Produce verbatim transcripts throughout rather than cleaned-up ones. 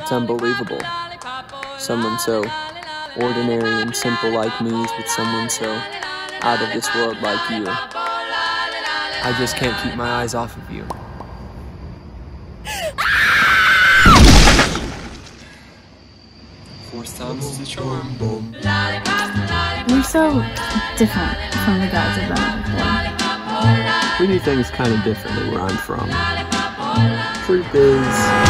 It's unbelievable. Someone so ordinary and simple like me is with someone so out of this world like you. I just can't keep my eyes off of you. Fourth time's the charm. You're so different from the guys I've done before. We do things kind of differently where I'm from. Truth is,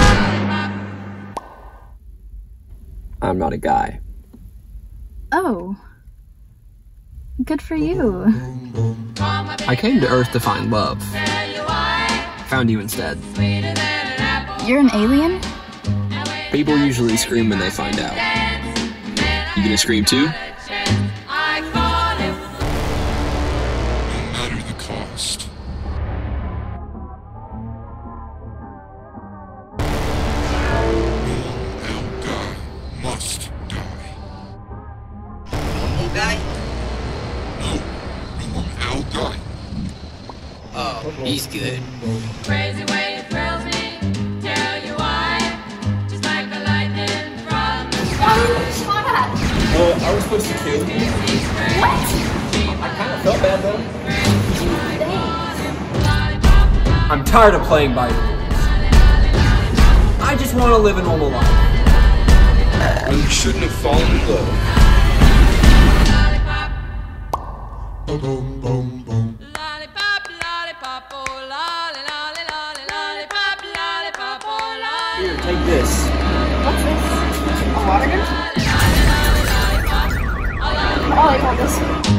I'm not a guy. Oh. Good for you. I came to Earth to find love. Found you instead. You're an alien? People usually scream when they find out. You gonna scream too? No matter the cost. Our guy must die. New guy? No, no, our guy. Oh, he's good. Crazy way it thrills me, tell you why. Just like the lightning from the sky. Oh, I was supposed to kill you. What? I kind of felt bad though. I'm tired of playing by the rules. I just want to live a normal life. You shouldn't have fallen in love. Boom, boom, boom, boom. Lollipop, lollipop, oh, lolly, lolly, lolly, lollipop, lollipop, oh, lolly. Here, take this. What's this? A water gun? Oh, I got this.